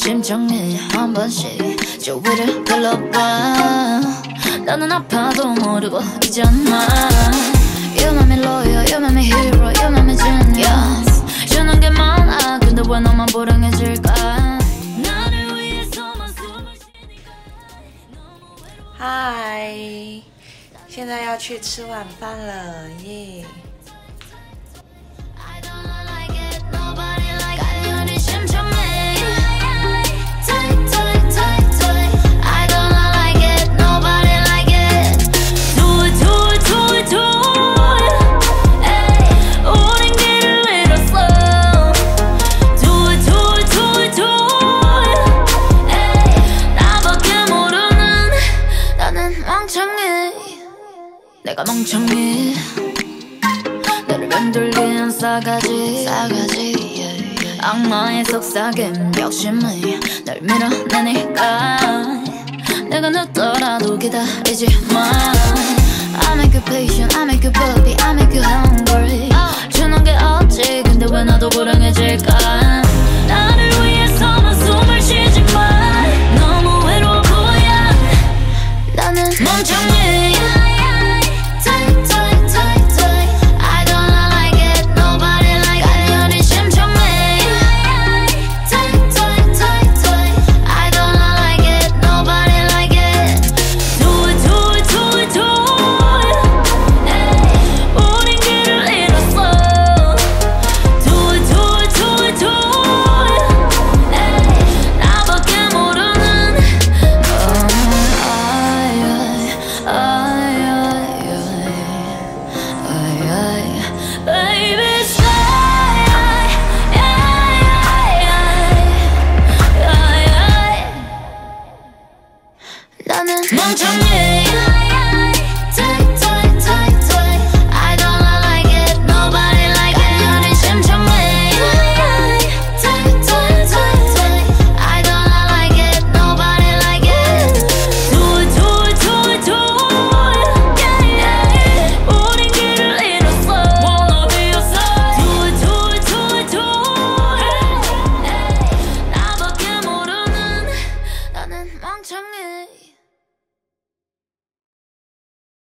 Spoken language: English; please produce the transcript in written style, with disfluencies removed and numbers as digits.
심장에 한 번씩 주위를 둘러봐. 나는 아파도 모르고 있잖아. You make me loyal, you make me hero, you make me genius. 주는 게 많아 근데 왜 너만 불행해질까. 나를 위해서만 숨을 쉬니까. 嗨，现在要去吃晚饭了耶！ 내가 멍청해 너를 흔들린 싸가지 악마의 속삭임 욕심이 널 밀어내니까 내가 늦더라도 기다리지 마. I make you patient, I make you puppy, I make you hungry. 주는 게 없지 근데 왜 나도 불행해질까. 나를 위해서만 숨을 쉬지 마. 너무 외로워 보여. 나는 멍청해. 나는 멍청해. I don't like it, nobody like it. 너는 심청해. I don't like it, nobody like it. Do it, do it, do it, do it. 우린 길을 잃었어. Wanna be your side. Do it, do it, do it, do it. 나밖에 모르는 나는 멍청해.